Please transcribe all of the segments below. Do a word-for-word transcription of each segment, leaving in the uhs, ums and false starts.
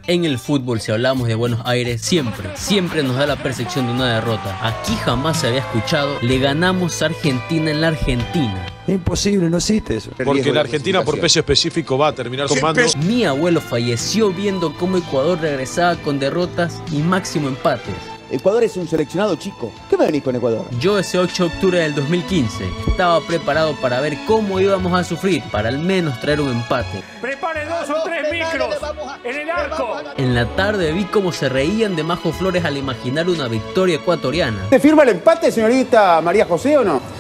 En el fútbol, si hablamos de Buenos Aires, siempre, siempre nos da la percepción de una derrota. Aquí jamás se había escuchado, le ganamos a Argentina en la Argentina. Imposible, no existe eso. Porque la Argentina por peso específico va a terminar con mando. Mi abuelo falleció viendo cómo Ecuador regresaba con derrotas y máximo empates. Ecuador es un seleccionado chico. ¿Qué me venís con Ecuador? Yo ese ocho de octubre del dos mil quince estaba preparado para ver cómo íbamos a sufrir para al menos traer un empate. Prepare dos o tres micros en el arco. En la tarde vi cómo se reían de Majo Flores al imaginar una victoria ecuatoriana. ¿Te firma el empate, señorita María José, o no?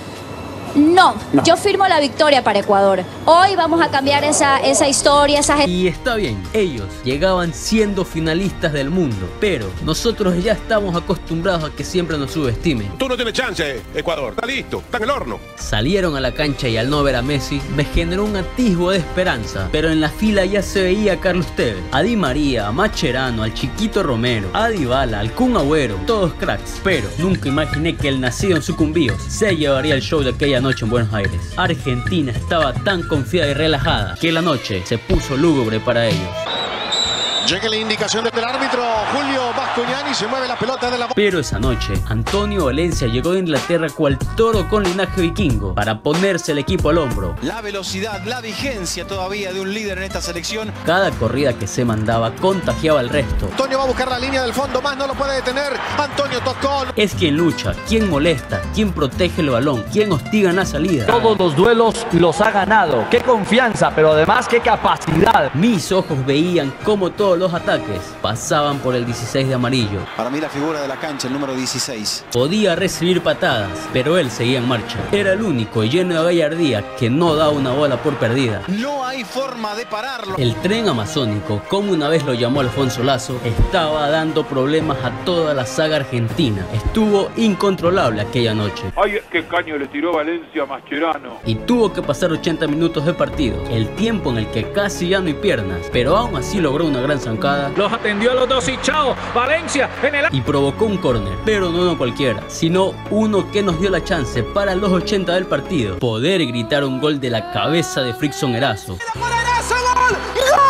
No, no, yo firmo la victoria para Ecuador. Hoy vamos a cambiar esa, esa historia, esa... Y está bien, ellos llegaban siendo finalistas del mundo, pero nosotros ya estamos acostumbrados a que siempre nos subestimen. Tú no tienes chance, Ecuador, está listo, está en el horno. Salieron a la cancha y al no ver a Messi, me generó un atisbo de esperanza, pero en la fila ya se veía a Carlos Tevez, a Di María, a Mascherano, al Chiquito Romero, a Dybala, al Kun Agüero, todos cracks, pero nunca imaginé que el nacido en sucumbíos se llevaría el show de aquella noche en Buenos Aires. Argentina estaba tan confiada y relajada que la noche se puso lúgubre para ellos. Llega la indicación del árbitro Julio Bascuñán y se mueve la pelota de la... Pero esa noche, Antonio Valencia llegó de Inglaterra cual toro con linaje vikingo para ponerse el equipo al hombro. La velocidad, la vigencia todavía de un líder en esta selección. Cada corrida que se mandaba contagiaba al resto. Antonio va a buscar la línea del fondo, más no lo puede detener. Antonio tocó. Es quien lucha, quien molesta, quien protege el balón, quien hostiga en la salida. Todos los duelos los ha ganado. Qué confianza, pero además qué capacidad. Mis ojos veían cómo todos los ataques pasaban por el dieciséis de amarillo. Para mí la figura de la cancha, el número dieciséis. Podía recibir patadas, pero él seguía en marcha. Era el único y lleno de gallardía que no daba una bola por perdida. No hay forma de pararlo. El tren amazónico, como una vez lo llamó Alfonso Lazo, estaba dando problemas a toda la saga argentina. Estuvo incontrolable aquella noche. Ay, qué caño le tiró Valencia a Mascherano. Y tuvo que pasar ochenta minutos de partido, el tiempo en el que casi ya no hay piernas, pero aún así logró una gran zancada. Los atendió a los dos y chao, Valencia en el... Y provocó un córner, pero no uno cualquiera, sino uno que nos dio la chance para los ochenta del partido poder gritar un gol de la cabeza de Frickson Erazo. ¡Erazo, gol! ¡Gol!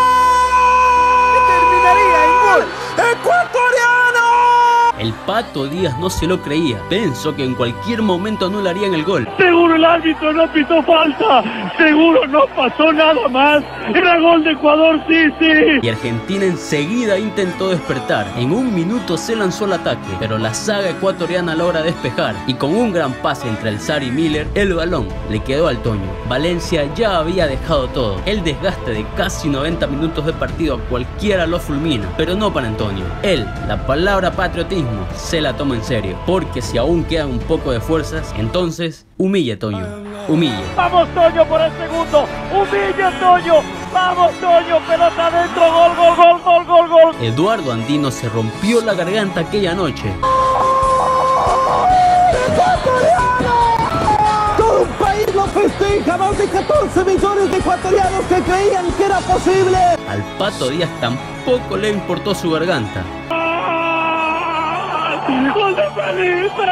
¡Terminaría en gol ecuatoriano! El Pato Díaz no se lo creía, pensó que en cualquier momento anularían el gol. Seguro el árbitro no pitó falta, seguro no pasó nada más, era gol de Ecuador, sí, sí. Y Argentina enseguida intentó despertar, en un minuto se lanzó al ataque, pero la saga ecuatoriana logra despejar, y con un gran pase entre Alzar y Miller, el balón le quedó al Toño. Valencia ya había dejado todo, el desgaste de casi noventa minutos de partido a cualquiera lo fulmina, pero no para Antonio. Él, la palabra patriotismo, se la toma en serio, porque si aún quedan un poco de fuerzas, entonces humille Toño, humille. Vamos Toño por el segundo, humille Toño, vamos Toño, pelota adentro, gol, gol, gol, gol, gol, gol. Eduardo Andino se rompió la garganta aquella noche. Todo un país lo festeja, más de catorce millones de ecuatorianos que creían que era posible. Al Pato Díaz tampoco le importó su garganta. ¡Gol de Felipe!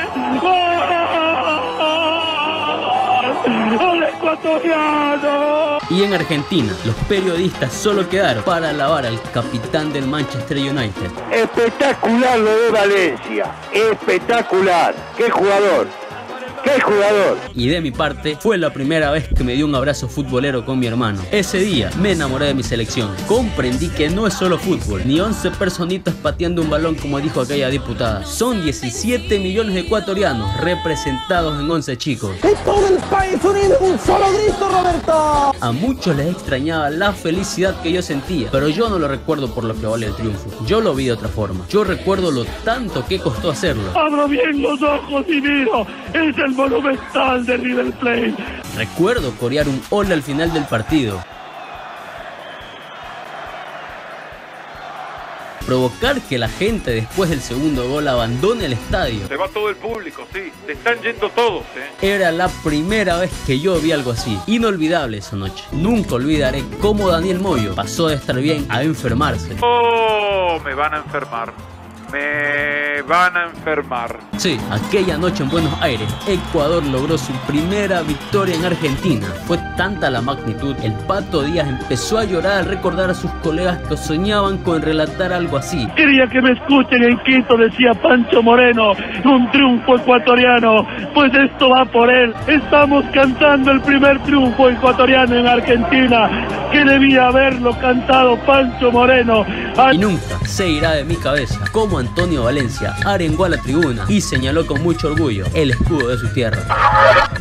¡Gol! ¡Gol ecuatoriano! Y en Argentina, los periodistas solo quedaron para alabar al capitán del Manchester United. Espectacular lo de Valencia, espectacular, qué jugador. ¡Qué jugador! Y de mi parte, fue la primera vez que me dio un abrazo futbolero con mi hermano. Ese día me enamoré de mi selección. Comprendí que no es solo fútbol, ni once personitas pateando un balón como dijo aquella diputada. Son diecisiete millones de ecuatorianos representados en once chicos. ¡Y todo el país unido en un solo grito, Roberto! A muchos les extrañaba la felicidad que yo sentía, pero yo no lo recuerdo por lo que vale el triunfo. Yo lo vi de otra forma. Yo recuerdo lo tanto que costó hacerlo. Abro bien los ojos y miro. Es el monumental de River Plate. Recuerdo corear un hola al final del partido. Provocar que la gente después del segundo gol abandone el estadio. Se va todo el público, sí. Se están yendo todos, ¿eh? Era la primera vez que yo vi algo así. Inolvidable esa noche. Nunca olvidaré cómo Daniel Moyo pasó de estar bien a enfermarse. Oh, me van a enfermar. Me me van a enfermar. Sí, aquella noche en Buenos Aires, Ecuador logró su primera victoria en Argentina. Fue tanta la magnitud, el Pato Díaz empezó a llorar al recordar a sus colegas que soñaban con relatar algo así. Quería que me escuchen en Quito, decía Pancho Moreno, un triunfo ecuatoriano, pues esto va por él. Estamos cantando el primer triunfo ecuatoriano en Argentina, que debía haberlo cantado Pancho Moreno. Y nunca se irá de mi cabeza cómo Antonio Valencia arengó a la tribuna y señaló con mucho orgullo el escudo de su tierra.